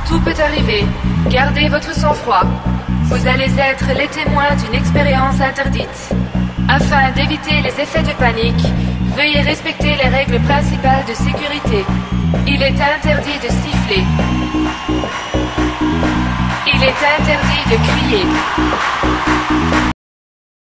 Tout peut arriver. Gardez votre sang-froid. Vous allez être les témoins d'une expérience interdite. Afin d'éviter les effets de panique, veuillez respecter les règles principales de sécurité. Il est interdit de siffler. Il est interdit de crier.